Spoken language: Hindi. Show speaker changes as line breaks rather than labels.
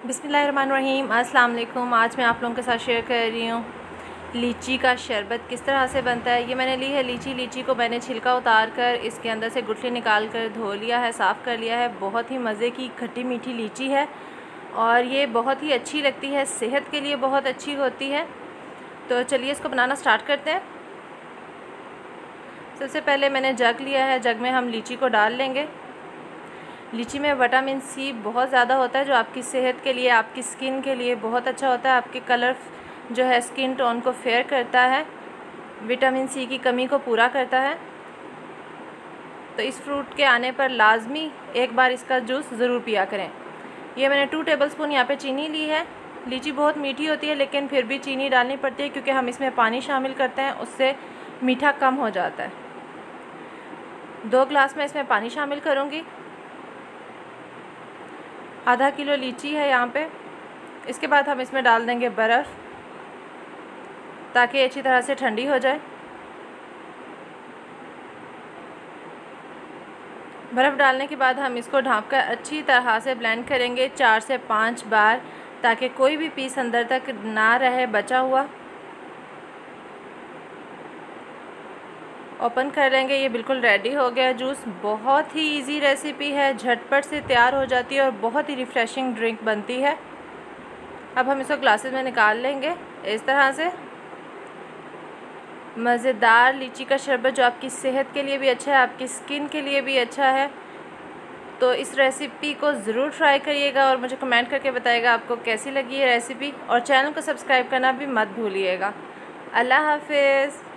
बिस्मिल्लाहिर्रहमानिर्रहीम। अस्सलाम वालेकुम। आज मैं आप लोगों के साथ शेयर कर रही हूँ लीची का शरबत किस तरह से बनता है। ये मैंने ली है लीची को मैंने छिलका उतार कर इसके अंदर से गुठली निकाल कर धो लिया है, साफ़ कर लिया है। बहुत ही मज़े की खट्टी मीठी लीची है और ये बहुत ही अच्छी लगती है, सेहत के लिए बहुत अच्छी होती है। तो चलिए इसको बनाना स्टार्ट करते हैं। सबसे पहले मैंने जग लिया है, जग में हम लीची को डाल लेंगे। लीची में विटामिन सी बहुत ज़्यादा होता है जो आपकी सेहत के लिए, आपकी स्किन के लिए बहुत अच्छा होता है। आपके कलर जो है स्किन टोन को फेयर करता है, विटामिन सी की कमी को पूरा करता है। तो इस फ्रूट के आने पर लाजमी एक बार इसका जूस ज़रूर पिया करें। ये मैंने 2 टेबलस्पून यहाँ पे चीनी ली है। लीची बहुत मीठी होती है लेकिन फिर भी चीनी डालनी पड़ती है क्योंकि हम इसमें पानी शामिल करते हैं, उससे मीठा कम हो जाता है। 2 गिलास में इसमें पानी शामिल करूँगी। आधा किलो लीची है यहाँ पे। इसके बाद हम इसमें डाल देंगे बर्फ़ ताकि अच्छी तरह से ठंडी हो जाए। बर्फ़ डालने के बाद हम इसको ढाँपकर अच्छी तरह से ब्लेंड करेंगे 4 से 5 बार ताकि कोई भी पीस अंदर तक ना रहे बचा हुआ। ओपन कर लेंगे, ये बिल्कुल रेडी हो गया जूस। बहुत ही इजी रेसिपी है, झटपट से तैयार हो जाती है और बहुत ही रिफ़्रेशिंग ड्रिंक बनती है। अब हम इसको ग्लासेस में निकाल लेंगे इस तरह से। मज़ेदार लीची का शरबत जो आपकी सेहत के लिए भी अच्छा है, आपकी स्किन के लिए भी अच्छा है। तो इस रेसिपी को ज़रूर ट्राई करिएगा और मुझे कमेंट करके बताइएगा आपको कैसी लगी ये रेसिपी। और चैनल को सब्सक्राइब करना भी मत भूलिएगा। अल्लाह हाफ़िज़।